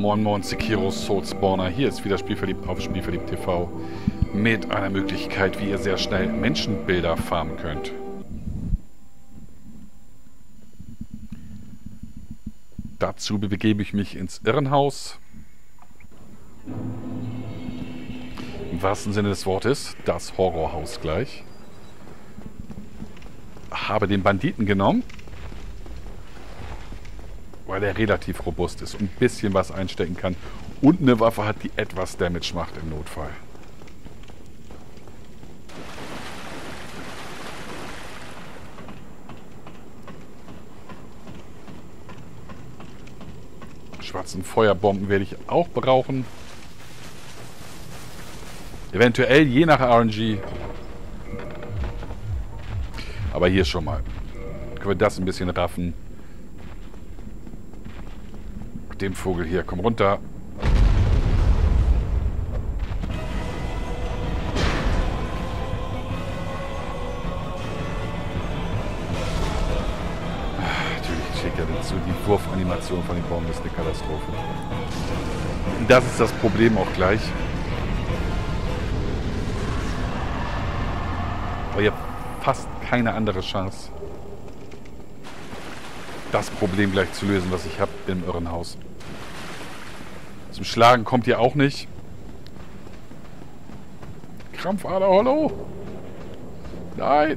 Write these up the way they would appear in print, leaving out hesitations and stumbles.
Moin Moin Sekiro Soulspawner. Hier ist wieder Spielverliebt auf Spielverliebt TV mit einer Möglichkeit, wie ihr sehr schnell Menschenbilder farmen könnt. Dazu begebe ich mich ins Irrenhaus. Im wahrsten Sinne des Wortes, das Horrorhaus gleich. Habe den Banditen genommen, weil er relativ robust ist und ein bisschen was einstecken kann. Und eine Waffe hat, die etwas Damage macht im Notfall. Schwarzen Feuerbomben werde ich auch brauchen. Eventuell je nach RNG. Aber hier schon mal. Können wir das ein bisschen raffen. Dem Vogel hier, komm runter. Natürlich steht ja dazu, die Wurfanimation von den Bomben ist eine Katastrophe. Das ist das Problem auch gleich. Aber ihr habt fast keine andere Chance, das Problem gleich zu lösen, was ich habe im Irrenhaus. Zum Schlagen kommt ihr auch nicht. Krampfader Hollow. Nein.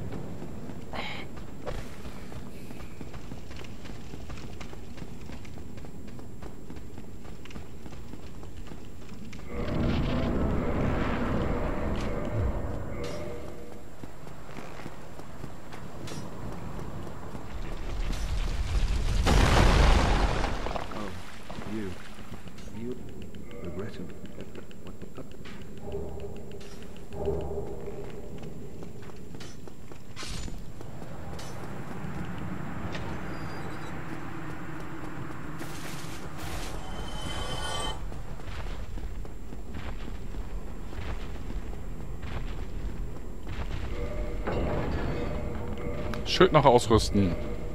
Schild noch ausrüsten.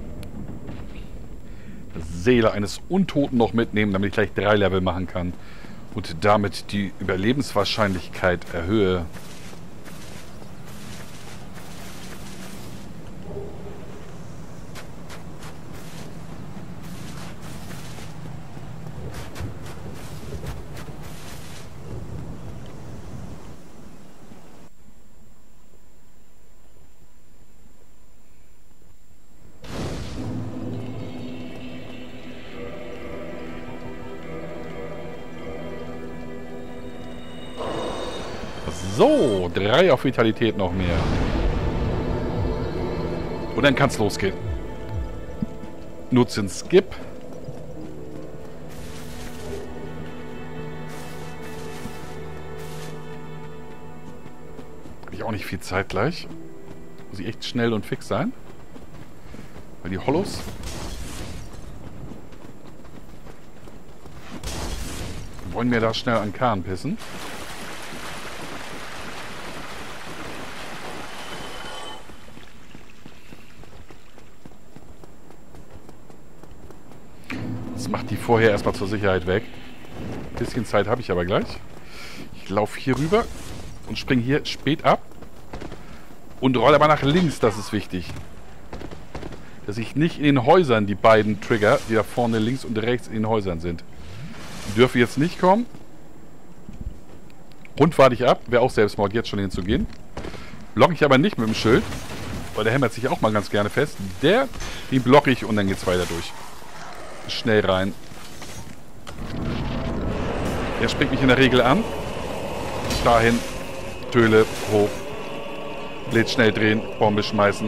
Seele eines Untoten noch mitnehmen, damit ich gleich 3 Level machen kann. Und damit die Überlebenswahrscheinlichkeit erhöhe. So, 3 auf Vitalität noch mehr. Und dann kann es losgehen. Nutzen Skip. Habe ich auch nicht viel Zeit gleich. Muss ich echt schnell und fix sein. Weil die Hollows wollen mir da schnell an Kahn pissen. Macht die vorher erstmal zur Sicherheit weg. Ein bisschen Zeit habe ich aber gleich. Ich laufe hier rüber und springe hier spät ab. Und rolle aber nach links, das ist wichtig. Dass ich nicht in den Häusern die beiden Trigger, die da vorne links und rechts in den Häusern sind. Die dürfen jetzt nicht kommen. Rund warte ich ab, wäre auch Selbstmord, jetzt schon hinzugehen. Blocke ich aber nicht mit dem Schild, weil der hämmert sich auch mal ganz gerne fest. Den blocke ich und dann geht es weiter durch. Schnell rein. Er springt mich in der Regel an. Dahin. Töle hoch. Blitz schnell drehen. Bombe schmeißen.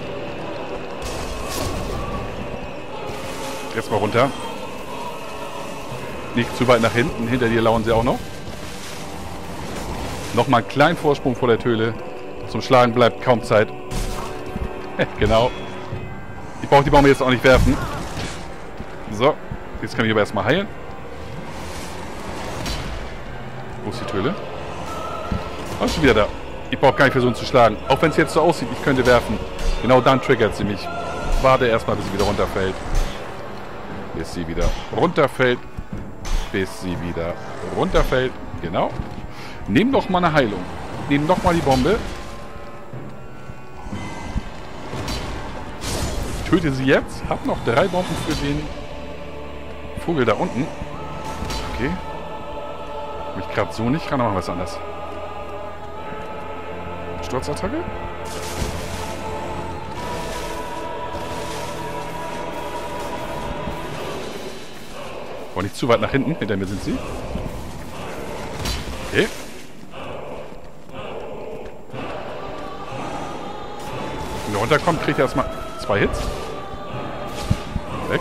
Jetzt mal runter. Nicht zu weit nach hinten. Hinter dir lauern sie auch noch. Nochmal einen kleinen Vorsprung vor der Töle. Zum Schlagen bleibt kaum Zeit. Genau. Ich brauche die Bombe jetzt auch nicht werfen. So, jetzt kann ich aber erstmal heilen. Wo ist die Töle? Oh, ist schon wieder da. Ich brauche gar nicht versuchen zu schlagen. Auch wenn es jetzt so aussieht, ich könnte werfen. Genau dann triggert sie mich. Warte erstmal, bis sie wieder runterfällt. Bis sie wieder runterfällt. bis sie wieder runterfällt. Genau. Nehm doch mal eine Heilung. Nehm noch mal die Bombe. Töte sie jetzt. Hab noch 3 Bomben für den Vogel da unten. Okay. Mich gerade so nicht ran, aber was anderes. Sturzattacke. Oh, nicht zu weit nach hinten. Hinter mir sind sie. Okay. Wenn er runterkommt, kriegt er erstmal 2 Hits. Weg.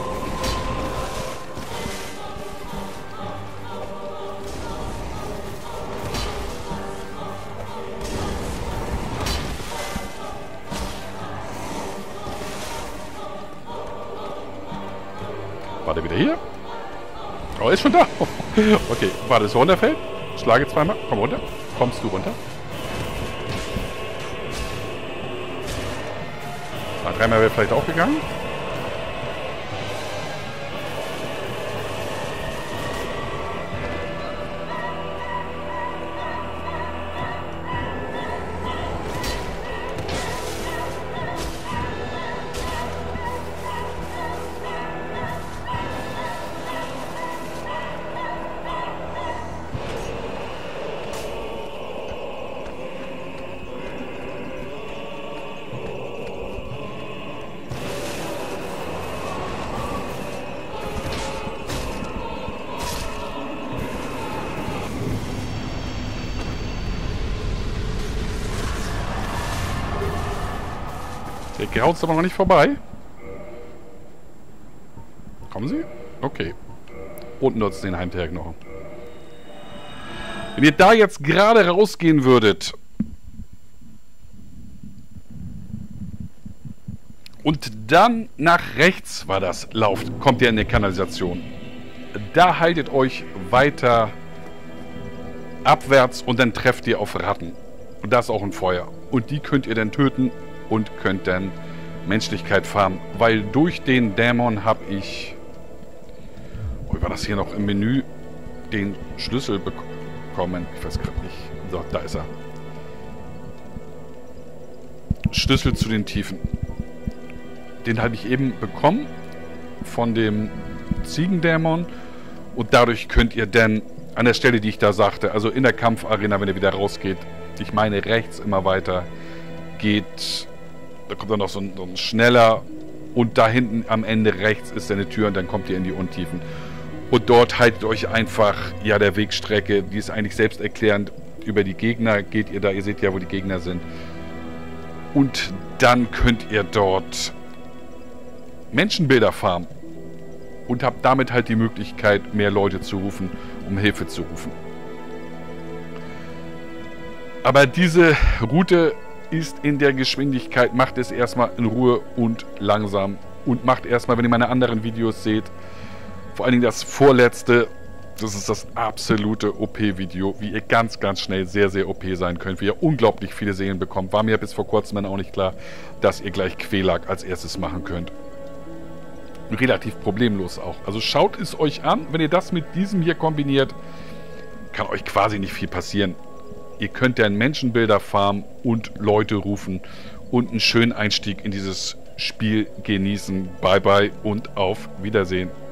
War der wieder hier? Oh, er ist schon da. Okay, warte, so runterfällt. Schlage zweimal. Komm runter. Kommst du runter? Ah, 3-mal wäre vielleicht auch gegangen. Der Graut ist aber noch nicht vorbei. Kommen Sie? Okay. Und nutzt den Heimterknochen. Wenn ihr da jetzt gerade rausgehen würdet und dann nach rechts war das, lauft, kommt ihr in die Kanalisation. Da haltet euch weiter abwärts und dann trefft ihr auf Ratten. Und da ist auch ein Feuer. Und die könnt ihr dann töten und könnt dann Menschlichkeit farmen. Weil durch den Dämon habe ich... Oh, war das hier noch im Menü? Den Schlüssel bekommen. Ich weiß gerade nicht. So, da ist er. Schlüssel zu den Tiefen. Den habe ich eben bekommen von dem Ziegendämon. Und dadurch könnt ihr dann an der Stelle, die ich da sagte, also in der Kampfarena, wenn ihr wieder rausgeht, ich meine rechts immer weiter, geht... Da kommt dann noch so ein schneller und da hinten am Ende rechts ist eine Tür und dann kommt ihr in die Untiefen. Und dort haltet euch einfach, ja, der Wegstrecke, die ist eigentlich selbsterklärend, über die Gegner geht ihr da, ihr seht ja, wo die Gegner sind. Und dann könnt ihr dort Menschenbilder farmen und habt damit halt die Möglichkeit, mehr Leute zu rufen, um Hilfe zu rufen. Aber diese Route ist in der Geschwindigkeit, macht es erstmal in Ruhe und langsam und macht erstmal, wenn ihr meine anderen Videos seht, vor allen Dingen das vorletzte, das ist das absolute OP-Video, wie ihr ganz, ganz schnell sehr, sehr OP sein könnt, wie ihr unglaublich viele Seelen bekommt. War mir bis vor kurzem dann auch nicht klar, dass ihr gleich Quelag als erstes machen könnt. Relativ problemlos auch. Also schaut es euch an, wenn ihr das mit diesem hier kombiniert, kann euch quasi nicht viel passieren. Ihr könnt dann Menschenbilder farmen und Leute rufen und einen schönen Einstieg in dieses Spiel genießen. Bye bye und auf Wiedersehen.